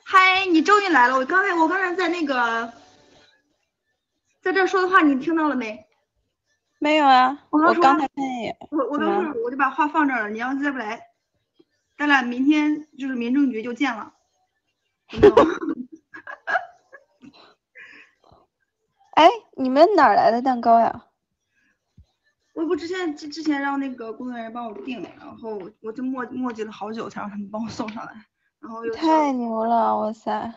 嗨，你终于来了！我刚才在那个在这说的话，你听到了没？ 没有啊， 我刚说， 我刚才看见也我刚怎么了？ 说我就把话放这儿了。你要是再不来，咱俩明天就是民政局就见了，有没有？ 哎，你们哪儿来的蛋糕呀？ 我之前让那个工作人员帮我订，然后我就磨叽了好久才让他们帮我送上来，然后又太牛了，哇塞！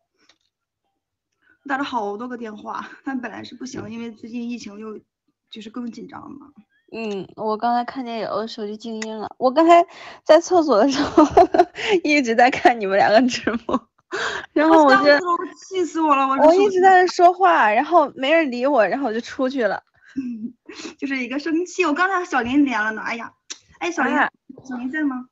打了好多个电话，但本来是不行，因为最近疫情又就是更紧张了嘛。 我刚才看见有的手机静音了，我刚才在厕所的时候一直在看你们两个直播，然后我气死我了！ 我一直在那说话，然后没人理我，然后我就出去了。 就是一个生气。我刚才和小林连了呢，哎呀，哎，小林在吗？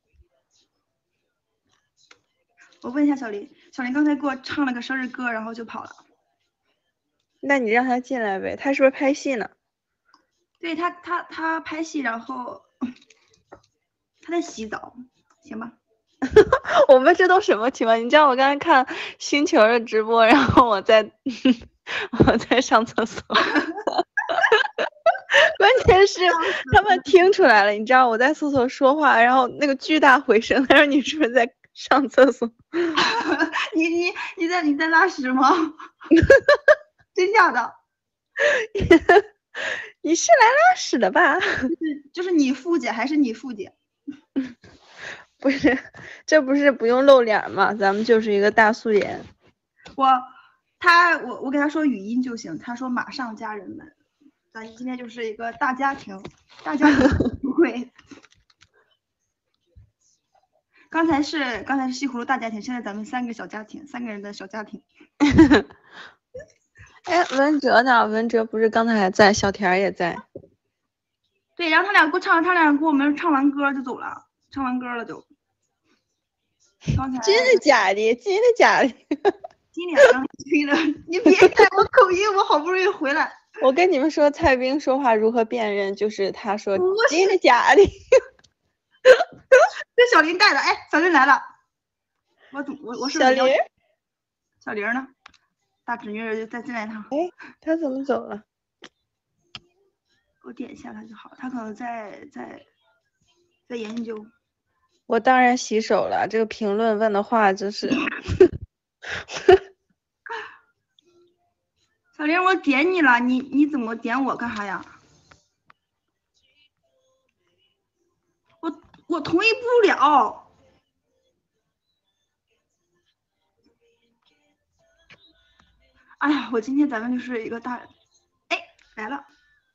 我问一下小林，小林刚才给我唱了个生日歌，然后就跑了。 那你让他进来呗，他是不是拍戏呢？ 对他拍戏，然后他在洗澡，行吧？ 我们这都什么情况？你知道我刚才看星球的直播，然后我在上厕所，关键是他们听出来了，你知道我在厕所说话，然后那个巨大回声，他说你是不是在上厕所？ 你在拉屎吗？真假的？ 你是来拉屎的吧？ 就是你富姐还是你富姐？ 不是，这不是不用露脸吗？咱们就是一个大素颜。 我给他说语音就行，他说马上家人们，咱今天就是一个大家庭会。刚才是西葫芦大家庭，现在咱们三个小家庭，3个人的小家庭。 哎，文哲呢？文哲不是刚才还在，小田也在。 对，然后他俩给我们唱完歌就走了，唱完歌了就。刚才真的假的？真的假的？ 今天刚吹的，你别改我口音，我好不容易回来。 我跟你们说，蔡冰说话如何辨认，就是他说真的假的。 这小林带的，哎，小林来了。我是小林， 小林呢？大侄女就再进来一趟。 哎，他怎么走了？ 我点一下他就好，他可能在研究。 我当然洗手了。这个评论问的话就是小林，我点你了，你怎么点我干啥呀？我同意不了。哎呀，我今天咱们就是一个大，哎，来了。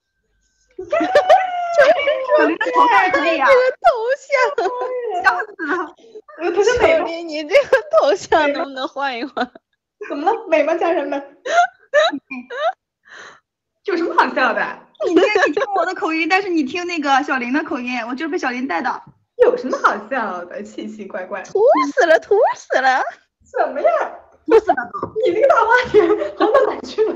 小林的头像可以啊， 这个头像，笑死了。 我头像美吗？你这个头像能不能换一换？ 怎么了？美吗，家人们？有什么好笑的？ 你听我的口音，但是你听那个小林的口音，我就是被小林带的。 有什么好笑的？奇奇怪怪。 土死了，土死了！ 什么呀？ 土死了都！ 你那个大花田好到哪去了？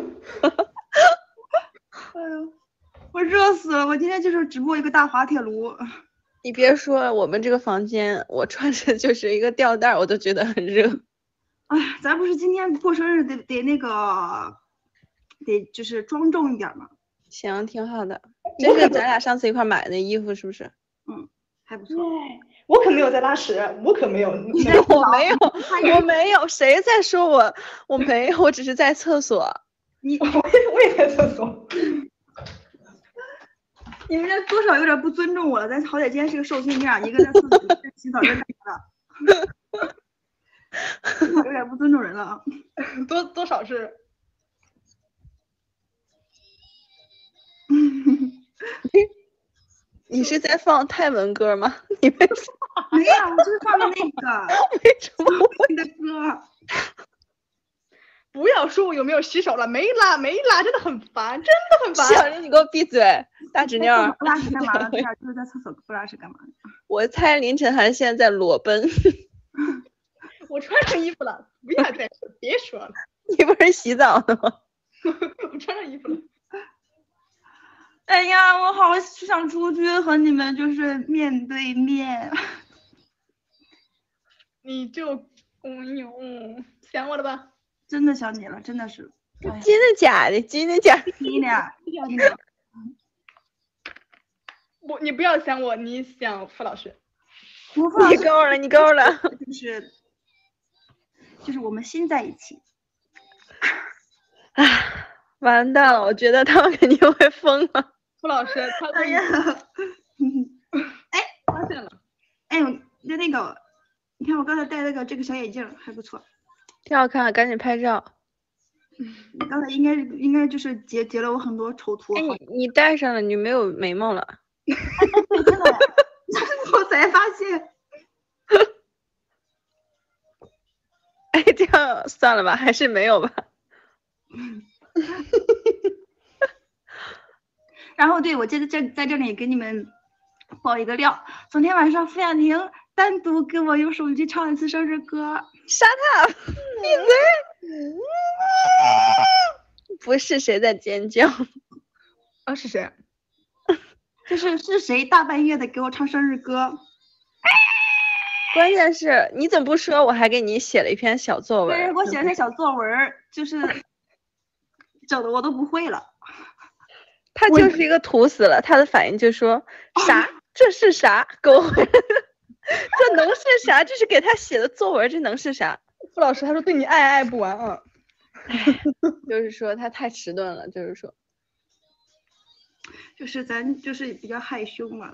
哎呦，我热死了！我今天就是直播一个大滑铁卢。 你别说，我们这个房间，我穿着就是一个吊带，我都觉得很热。 哎，咱不是今天过生日得那个，得就是庄重一点嘛。 行，挺好的。这是咱俩上次一块买的衣服，是不是？ 嗯，还不错。 我可没有在拉屎，我可没有。 我没有，谁在说我？我没有，我只是在厕所。 我也在厕所。 你们这多少有点不尊重我了。咱好歹今天是个寿星，你俩一个在厕所，一个在洗澡，一个干啥的？有点不尊重人了啊！ 多少是？ 你是在放泰文歌吗？你为什么？没有，我就是放的那个。 为什么你的歌？ 不要说我有没有洗手了，没拉，真的很烦，真的很烦。 小林，你给我闭嘴！大侄女儿， 不拉屎干嘛呢？对呀，就是在厕所不拉屎干嘛呢？ 我猜凌晨涵现在在裸奔。 我穿上衣服了，不要再说，别说了。 你不是洗澡的吗？ 我穿上衣服了。 哎呀，我好想出去和你们就是面对面。 你就哎呦，想我了吧？ 真的想你了，真的是。 真的假的？真的假的？ 你俩，真的。 你不要想我，你想付老师。 你够了，你够了。 就是我们心在一起。 啊，完蛋了！我觉得他们肯定会疯了。 付老师，他哎呀，哎， 发现了。 哎呦，那个，你看我刚才戴这个小眼镜还不错， 挺好看的，赶紧拍照。 你刚才应该就是截了我很多丑图。 哎，你戴上了，你没有眉毛了。 真的，我才发现。 哎，这样算了吧，还是没有吧。 然后对，我在这里给你们爆一个料，昨天晚上付亚婷单独给我用手机唱了一次生日歌。 杀他！闭嘴！不是谁在尖叫？ 啊，是谁？ 是谁大半夜的给我唱生日歌？ 关键是你怎么不说？我还给你写了一篇小作文。 对，我写了篇小作文，就是整的我都不会了。 他就是一个土死了，他的反应就说啥？这是啥？给我回来！这能是啥？这是给他写的作文，这能是啥？ 付老师他说对你爱不完啊。 就是说他太迟钝了， 就是咱就是比较害羞嘛。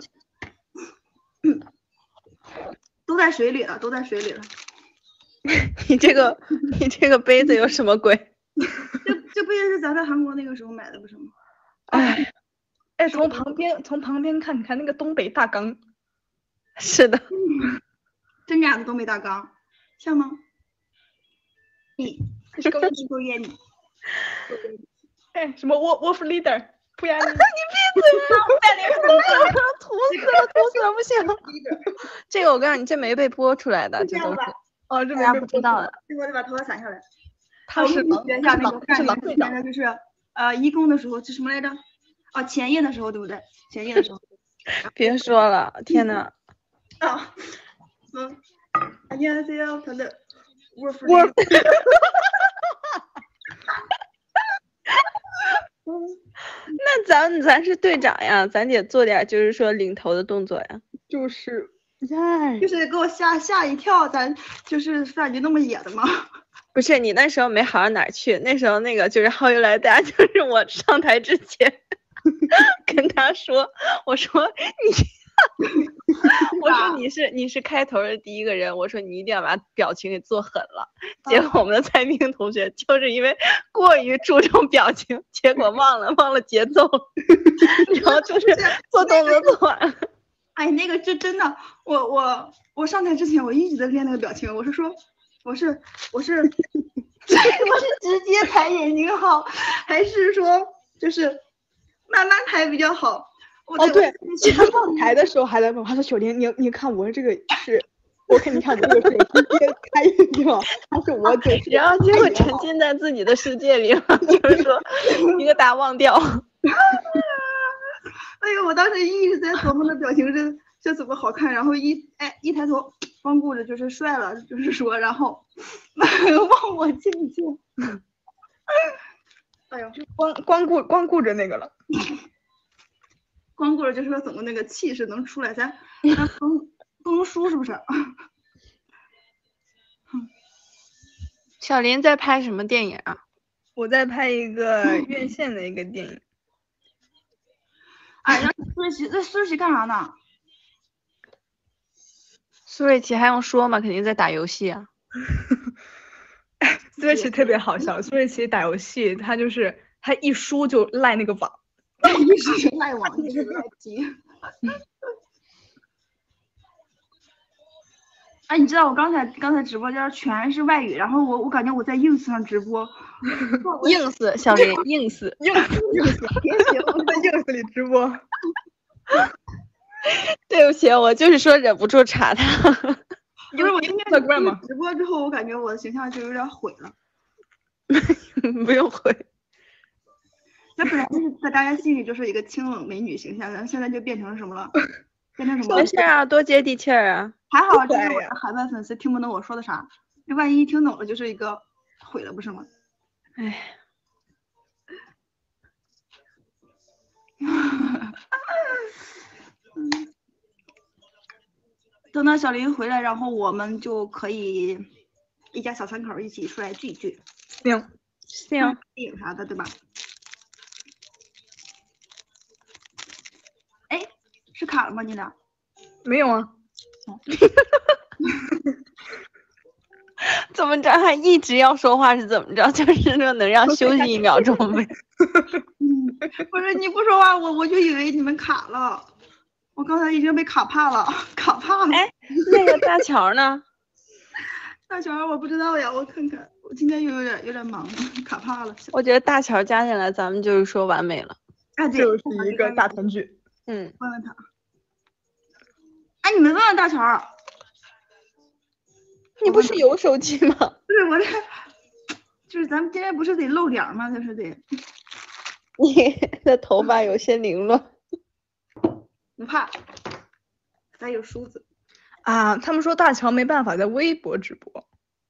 都在水里了。 你这个杯子有什么鬼？ 这杯子是咱在韩国那个时候买的，不是吗？ 哎， 从旁边看，你看那个东北大缸。 是的。 真假的东北大缸，像吗？你是更是勾引你。 哎，什么wolf leader？不然你闭嘴啊！土死了，不行。这个我告诉你，这没被播出来的，这都是。 哦，这大家不知道的。 我得把头发散下来。 他是学校那个干那个就是一公的时候，这什么来着？哦，前夜的时候，对不对？前夜的时候。 别说了，天哪！ 啊，안녕하세요，他的 wolf。 那咱是队长呀，咱得做点就是说领头的动作呀。 就是给我吓一跳，咱就是范你那么野的吗？ 不是，你那时候没好到哪儿去，那时候那个就是 How you like that，就是我上台之前跟他说，我说你是开头的第一个人，我说你一定要把表情给做狠了。结果我们的蔡明同学就是因为过于注重表情，结果忘了节奏，然后就是做动作做完了。 哎，那个真的，我上台之前我一直在练那个表情，我是直接抬眼睛好，还是说就是慢慢抬比较好？ 对，他上台的时候还在问，他说：“小林，你看我这个是，我看你看我这个是直接开眼睛，他说我就是。” 然后结果沉浸在自己的世界里了，就是说一个大忘掉。 哎呦，我当时一直在琢磨的表情这怎么好看，然后一抬头，光顾着就是帅了，就是说，然后忘我静静。哎呦， 光顾着那个了。 光顾着就是说怎么那个气势能出来，咱不能输是不是？ 小林在拍什么电影啊？ 我在拍一个院线的一个电影。 哎，让苏瑞奇干啥呢？ 苏瑞奇还用说吗？肯定在打游戏啊。 苏瑞奇特别好笑，苏瑞奇打游戏，他一输就赖那个网。 一直赖网，一直赖机。哎，你知道我刚才直播间全是外语，然后我感觉我在 ins 上直播。 ins 小林 ins 别行，我在 ins 里直播。 对不起，我就是说忍不住查他。 因为我今天直播之后，我感觉我的形象就有点毁了。 不用毁。 那本来就是在大家心里就是一个清冷美女形象，然后现在就变成什么了？变成什么？ 没事啊，多接地气儿啊。 还好，这是我的海外粉丝听不懂我说的啥。 这万一听懂了就是一个毁了，不是吗？ 哎， 等到小林回来，然后我们就可以一家小三口一起出来聚一聚， 行， 行， 电影啥的，对吧？哎，是卡了吗？你俩？ 没有啊。 怎么着还一直要说话是怎么着？就是说能让休息1秒钟呗。 不是你不说话，我就以为你们卡了。我刚才已经被卡怕了，卡怕了。 哎，那个大乔呢？ 大乔我不知道呀，我看看，我今天有点忙，卡怕了。 我觉得大乔加进来，咱们就是说完美了。 啊，对， 就是一个大团聚。 嗯， 问问他。哎，你们问问大乔。 你不是有手机吗？ 不是我这，就是咱们今天不是得露脸吗？就是得。 你的头发有些凌乱。 不怕，咱有梳子。 啊，他们说大乔没办法在微博直播。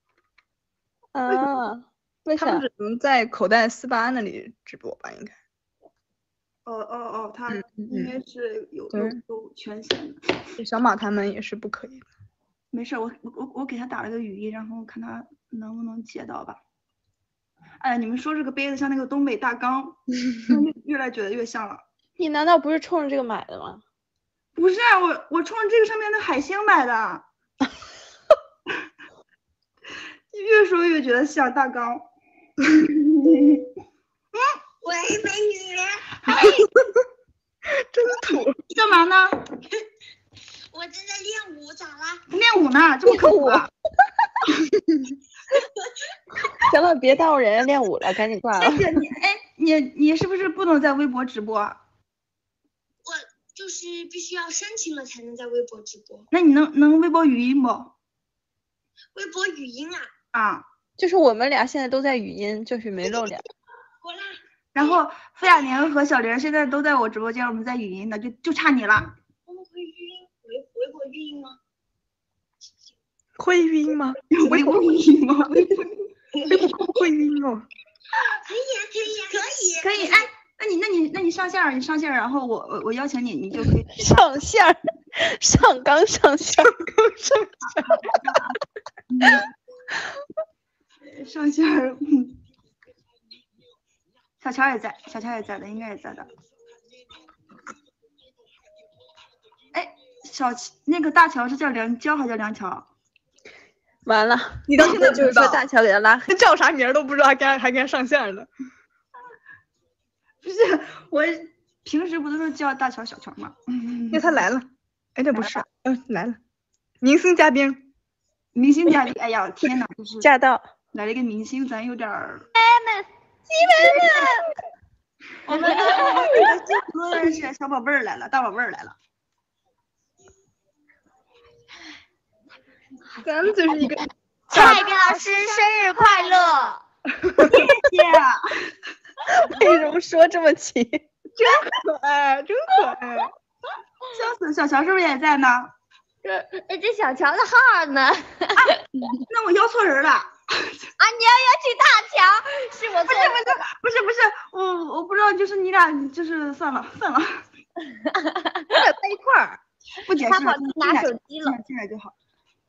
啊？为啥？ 他们只能在口袋48那里直播吧，应该。 他应该是有权限的。 小马他们也是不可以的。 没事，我给他打了个语音，然后看他能不能接到吧。哎，你们说这个杯子像那个东北大缸，越来觉得越像了。 你难道不是冲着这个买的吗？ 不是，我冲着这个上面的海星买的。越说越觉得像大缸。 喂，美女。 真土。 你干嘛呢？ 我正在练舞，咋啦？ 练舞呢，这么刻苦啊？ 行了，别耽误人家练舞了，赶紧挂了。 你是不是不能在微博直播？ 我就是必须要申请了才能在微博直播。 那你能微博语音不？ 微博语音啊？ 啊， 就是我们俩现在都在语音，就是没露脸。 过来。 然后付亚宁和小玲现在都在我直播间，我们在语音呢，就差你了。 我们可以语音，微博语音吗？ 会语音吗？ 微博语音吗？ 会语音哦。 可以啊，可以啊， 可以。哎，那你上线，然后我邀请你，你就可以上线儿，上纲上线儿， 上线。小乔也在的，应该也在的。哎，那个大乔是叫梁娇还是叫梁乔？ 完了， 你到现在就是说大乔给他拉黑， 叫啥名都不知道，还跟他上线了。 不是，我平时不都是叫大乔小乔吗？ 那他来了，哎，这不是，来了，明星嘉宾， 哎呀，天哪，就是驾到来了一个明星，咱有点儿。 基本我们多的是小宝贝儿来了，大宝贝儿来了。 咱们就是一个。 蔡明老师生日快乐！ 谢谢。 为什么说这么齐？ 真可爱。 笑死，小乔是不是也在呢？ 这小乔的号呢？ 那我邀错人了。 啊，你要去大乔，是我错了。 不是，我不知道，就是你俩，就是算了。 我俩在一块儿， 不解释。 他跑去拿手机了， 进来就好。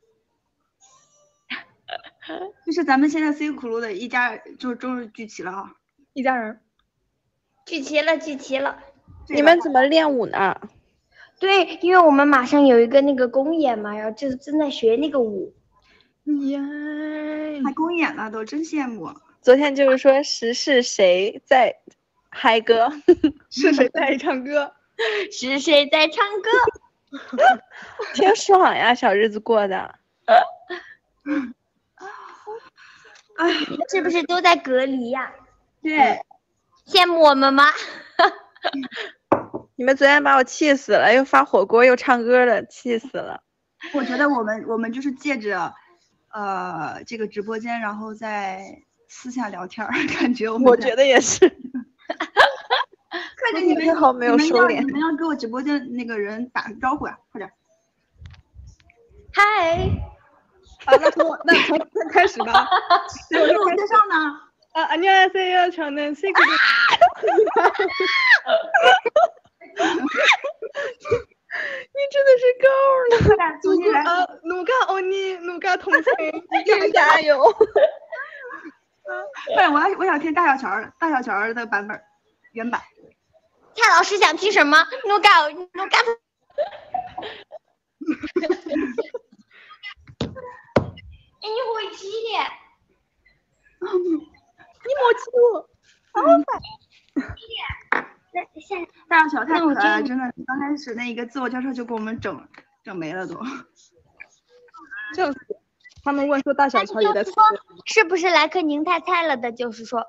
就是咱们现在 C 苦路的一家，就终于聚齐了哈， 一家人。 聚齐了。 你们怎么练舞呢？ 对，因为我们马上有一个那个公演嘛，然后就正在学那个舞。 呀， 还公演了，都真羡慕。 昨天就是说是谁在嗨歌， 是谁在唱歌？ 是谁在唱歌？ 挺爽呀，小日子过的。 哎， 是不是都在隔离呀？ 对， 羡慕我们吗？ 你们昨天把我气死了，又发火锅又唱歌的，气死了。 我觉得我们就是借着这个直播间，然后在私下聊天儿，感觉我觉得也是。 看着你们好没有收敛。 你们要给我直播间那个人打个招呼呀，快点。 嗨。 从开始吧。 我介绍呢。 안녕하세요. 저는 시그널.你真的是够了。 快点，重新来。 누가 언니, 누가 동생. 加油！ 快点，我想听大小乔的版本，原版。 蔡老师想听什么？努嘎。哎，你会骑的？ 你莫骑我。 大小乔太可爱了，真的。刚开始那一个自我介绍就给我们整没了都。 就是，他们问说大小乔也在吃。 是不是来颗宁太菜了的？就是说。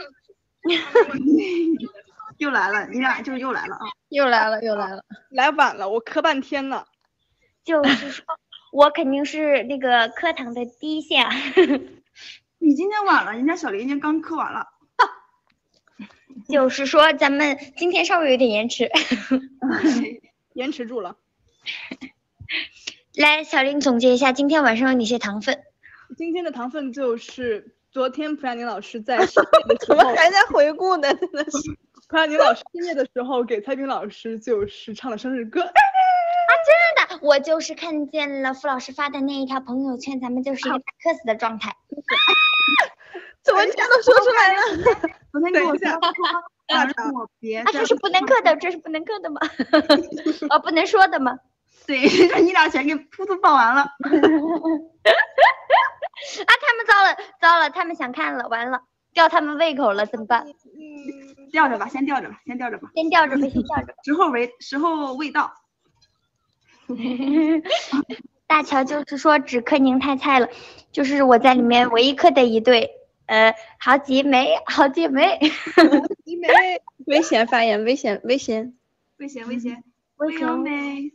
又来了，你俩就又来了啊！ 又来了， 来晚了，我磕半天了。 就是说，我肯定是那个课堂的第一线。 你今天晚了，人家小林已经刚磕完了。 就是说，咱们今天稍微有点延迟。 延迟住了。 来，小林总结一下今天晚上有哪些糖分。 今天的糖分就是昨天普亚宁老师在深夜的时候， 怎么还在回顾呢？真的是。 普亚宁老师深夜的时候给蔡斌老师就是唱了生日歌。 真的，我就是看见了傅老师发的那一条朋友圈，咱们就是一个大磕死的状态。 怎么全都说出来了？ 昨天跟我说，我别。 这是不能磕的，这是不能磕的吗？哦，不能说的吗？ 对，你俩全给突突放完了。 他们糟了，他们想看了，完了，吊他们胃口了，怎么办？ 吊着吧，先吊着吧。 先吊着吧。 时候未到。 大乔就是说只磕宁太菜了，就是我在里面唯一磕的一对，好姐妹。 危险发言，危险。 妹。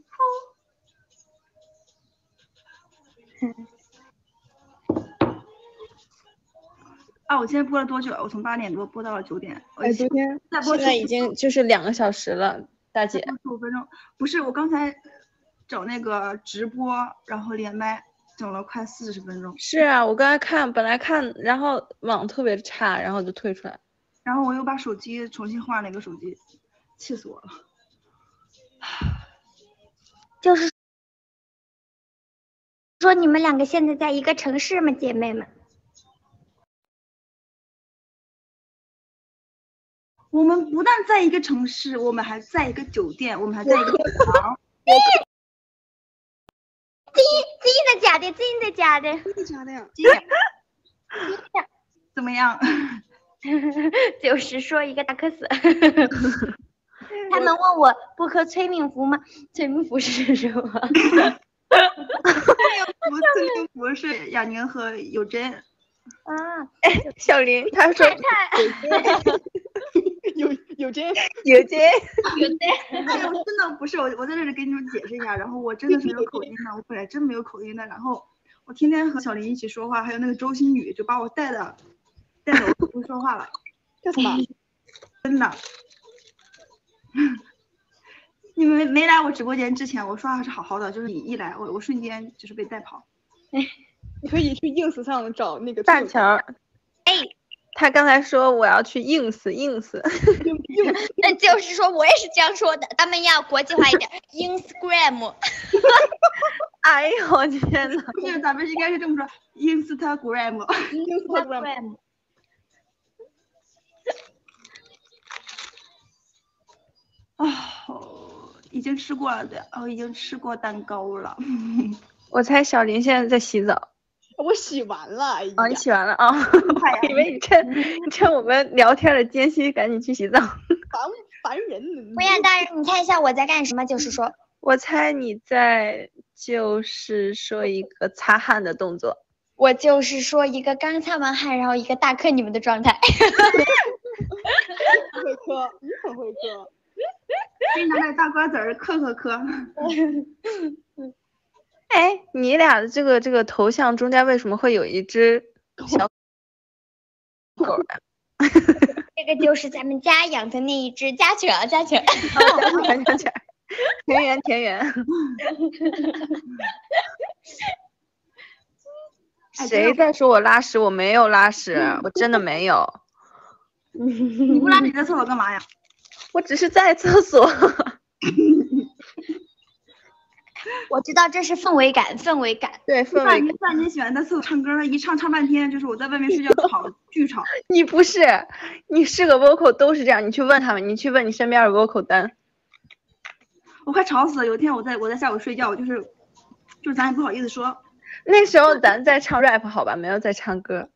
啊！我今天播了多久？我从8点多播到了9点。 昨天现在已经就是2个小时了，大姐。 15分钟，不是我刚才整那个直播，然后连麦整了快40分钟。 是啊，我刚才本来看，然后网特别差，然后就退出来。 然后我又把手机重新换了一个手机，气死我了。 就是说你们2个现在在一个城市吗，姐妹们？ 我们不但在一个城市，我们还在一个酒店，我们还在一个房。 真的假的？ 真的假的呀？ 怎么样？ 就是说一个大磕死。他们问我不喝催命符吗？催命符是什么？ 催命符是雅宁和有真。 啊， 小林他说有真。 哎呦，真的不是我在这里给你们解释一下，然后我真的是没有口音的，我本来真没有口音的，然后我天天和小林一起说话，还有那个周星宇就把我带的我不会说话了。 干什么？ 真的。你们没来我直播间之前，我说话是好好的，就是你一来，我瞬间就是被带跑。 你可以去 ins 上找那个大乔。他刚才说我要去 ins， 那就是说我也是这样说的，咱们要国际化一点，Instagram。 哎呦我天哪！ 不是，咱们应该是这么说 ，Instagram。已经吃过了的，已经吃过蛋糕了。 我猜小林现在在洗澡。 我洗完了。 你洗完了啊？我以为你趁我们聊天的间隙赶紧去洗澡。 烦人。 不然大人，你看一下我在干什么？就是说， 我猜你在就是说一个擦汗的动作。 我就是说一个刚擦完汗，然后一个大磕你们的状态。 会磕，你很会磕。 给你拿点大瓜子儿磕。 哎，你俩的这个头像中间为什么会有一只小狗呀？ 这个就是咱们家养的那一只家犬。 田园。 谁在说我拉屎？我没有拉屎，我真的没有。 你不拉你在厕所干嘛呀？ 我只是在厕所。 我知道这是氛围感，氛围感。 对，氛围感。 范姐喜欢在厕所唱歌，一唱半天，就是我在外面睡觉吵，巨吵。 你不是，你是个 vocal 都是这样，你去问他们，你去问你身边的 vocal 单。 我快吵死了！有一天我在下午睡觉，就是咱也不好意思说。 那时候咱在唱 rap 好吧，没有在唱歌。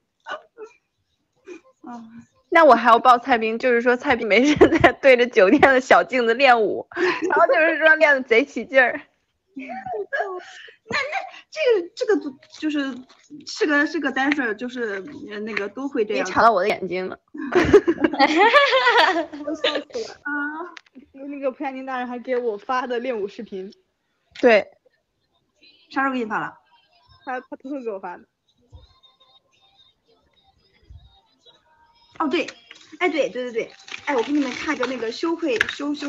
那我还要报蔡斌，就是说蔡斌没事在对着酒店的小镜子练舞，然后就是说练的贼起劲儿。 那这个就是是个 dancer， 就是那个都会这样。 你吵到我的眼睛了。 我笑死了啊！那个蒲亚宁大人还给我发的练舞视频。 对。 啥时候给你发了？ 他偷偷给我发的。 哦对，哎对，哎我给你们看一个那个羞愧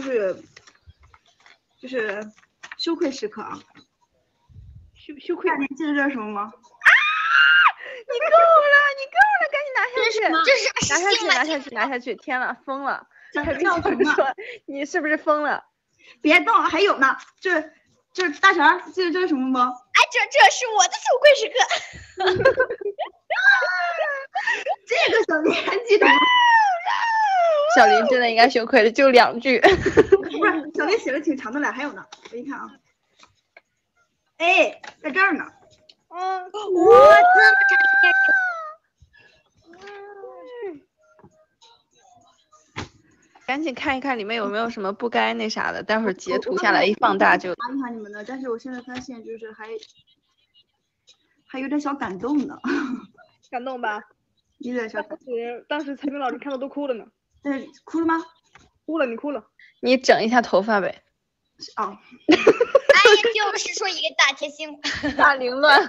就是羞愧时刻啊。羞愧。你记得这是什么吗？ 你够了，赶紧拿下去，拿下去！天呐，疯了！还必须说你是不是疯了？ 别动，还有呢，这大强，记得这是什么吗？ 哎，这是我的羞愧时刻。 这个小林还记得吗？ 小林真的应该羞愧了，就2句。 不是，小林写的挺长的了，还有呢，我一看啊。哎，在这儿呢。 哇，这么长。赶紧看一看里面有没有什么不该那啥的，待会儿截图下来一放大就。 查一查你们的，但是我现在发现就是还有点小感动呢。 感动吧？ 有点小感动。 当时蔡明老师看到都哭了呢。 哭了吗？ 哭了，你哭了。 你整一下头发呗。 哦。 哎，就是说一个大贴心。 大凌乱。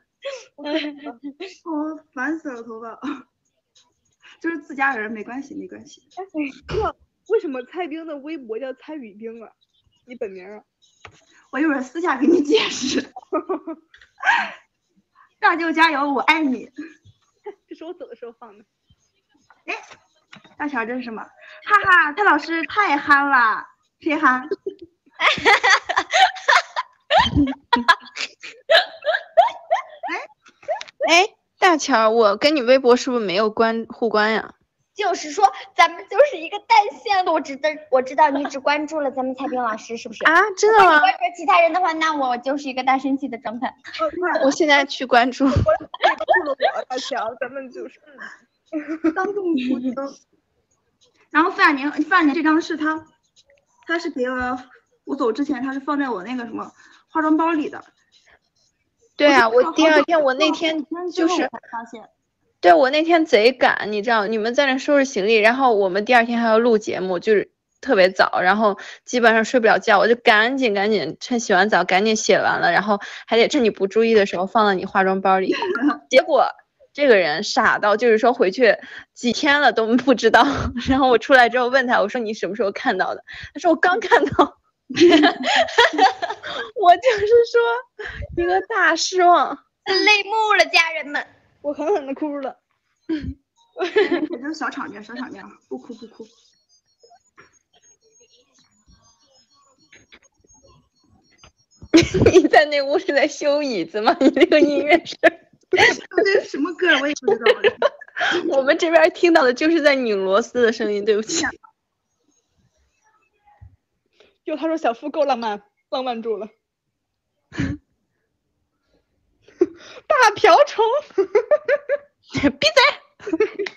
烦死了，头发。就是自家人，没关系。 为什么蔡冰的微博叫蔡宇冰啊？你本名啊？ 我一会儿私下给你解释。大舅加油，我爱你。 这是我走的时候放的。 哎，大乔这是什么？哈哈，蔡老师太憨了，谁憨？ 哎，大乔，我跟你微博是不是没有互关呀？ 就是说，咱们就是一个单线的。我知道你只关注了咱们蔡冰老师，是不是？ 啊，真的吗？ 关注其他人的话，那我就是一个大生气的状态。 我现在去关注。 大乔，咱们就是当众出征。然后范宁这张是他是给了我走之前，他是放在我那个什么化妆包里的。 对啊，我第二天我那天就是发现。 对，我那天贼赶，你知道，你们在那收拾行李，然后我们第二天还要录节目，就是特别早，然后基本上睡不了觉，我就赶紧趁洗完澡赶紧写完了，然后还得趁你不注意的时候放到你化妆包里。结果这个人傻到就是说回去几天了都不知道，然后我出来之后问他，我说你什么时候看到的？他说我刚看到。我就是说一个大失望， 泪目了，家人们。 我狠狠的哭了。 这就是小场面，不哭。 你在那屋是在修椅子吗？你那个音乐声， 这是什么歌我也不知道。 我们这边听到的就是在拧螺丝的声音，对不起。 就他说小夫够浪漫住了。大瓢虫。 闭嘴。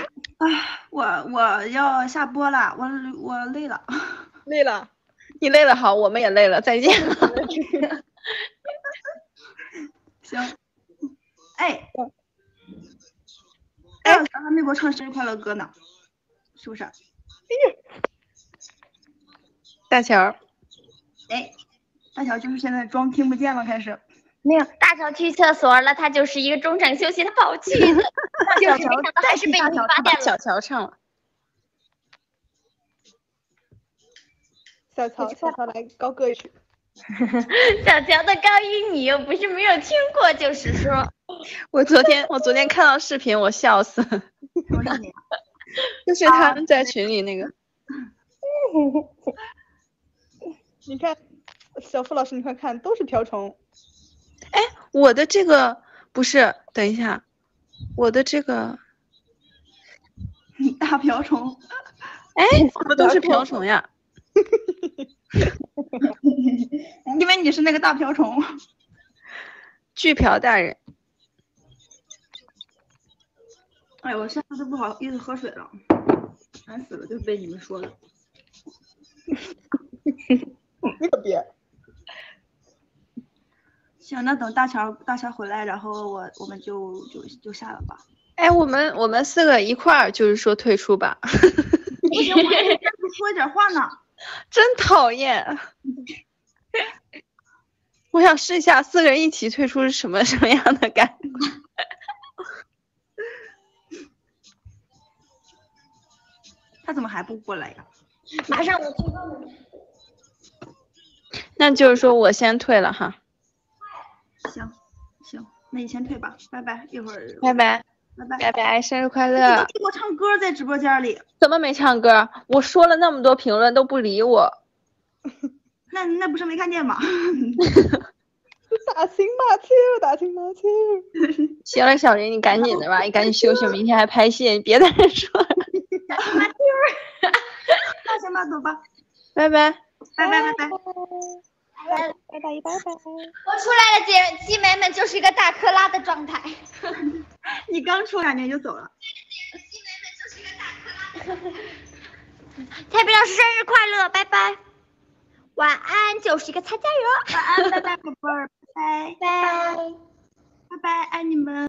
我要下播了，我累了。 累了， 你累了，好，我们也累了，再见了。 行。哎，还没给我唱生日快乐歌呢，是不是？ 大乔。 哎，大乔就是现在装听不见了，开始。 没有，大乔去厕所了，他就是一个中场休息，他跑去的。就是没想到还是被你发现了。 小乔唱了。 小乔来高歌一曲。 小乔的高音你又不是没有听过，就是说， 我昨天看到视频，我笑死了， 我让你就是他们在群里那个。 你看，小付老师，你快看，都是瓢虫。 哎，我的这个不是，等一下，我的这个， 大瓢虫， 哎，怎么都是瓢虫呀？ 因为你是那个大瓢虫。 巨瓢大人， 哎，我现在都不好意思喝水了，烦死了，就被你们说的。 你可别。 行，那等大乔回来，然后我们就下了吧。 哎，我们4个一块儿就是说退出吧。 不行，我还得说一点话呢。 真讨厌！我想试一下4个人一起退出是什么样的感觉。 他怎么还不过来呀？ 马上我去问问。 那就是说我先退了哈。 行，那你先退吧，拜拜，一会儿。 拜拜， 拜拜， 拜拜，生日快乐！ 给我唱歌在直播间里。 怎么没唱歌？我说了那么多评论都不理我。 那不是没看见吗？ 打情骂俏，打情骂俏。 行了，小林，你赶紧的吧，你赶紧休息，明天还拍戏，你别在这说了。 那行吧，走吧， 拜拜， 拜拜，拜拜。 拜拜。 我出来了，姐妹们就是一个大克拉的状态。 你刚出来你就走了。 太平老师生日快乐，拜拜。晚安，就是一个菜加油。 晚安，拜拜，宝贝儿，拜拜， 拜。 拜拜，爱你们。